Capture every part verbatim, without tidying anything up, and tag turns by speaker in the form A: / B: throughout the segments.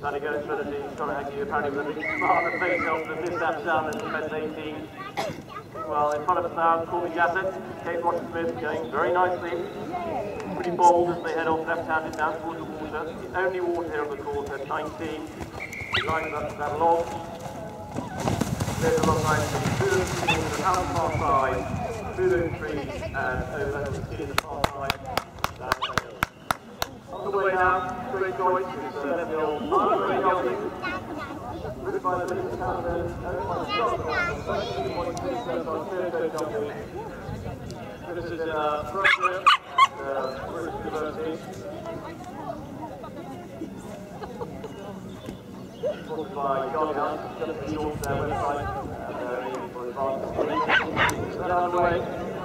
A: Trying to go through the team, trying to hang you apparently with a big smile on the face after the mishap down in defence eighteen. Well, in front of us now, Corby Dassett, Kate Roger-Smith going very nicely. Pretty bold as they head off left-handed down towards the water. The only water here on the course at nineteen. He lines up to that log. There's a long line through the trees, the house far side, through those trees, and over to the skin in the far side. Down the hill. On the way now, great choice, it's uh, left hill, very healthy. Driven by the British Canada, owned by Scott, twenty-two point six cents on third company. This is uh, Russia, uh, British University. Sponsored by Gatcombe, just the short their website, and they're aiming for advanced studies. They're underway.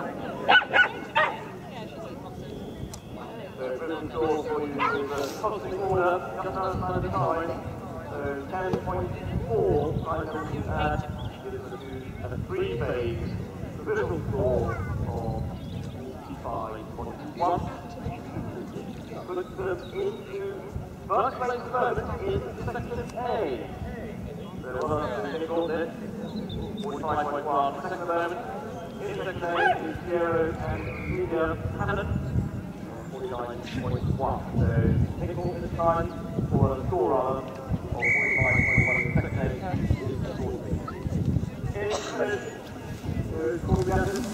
A: So, British scores for you is the costing order, just outside of the time. So, ten point four items to add gives us a three-phase provisional score of forty-five point one. Puts them into first place at the moment in section A. So, well done to Nick Gauntlet, forty-five point one. Second at the moment in section A is Zero and Julia Hannon, forty-nine point one. So, Nick Gauntlet this time for a score rather of forty-five point one in section A is the score. In third, Corby Dassett.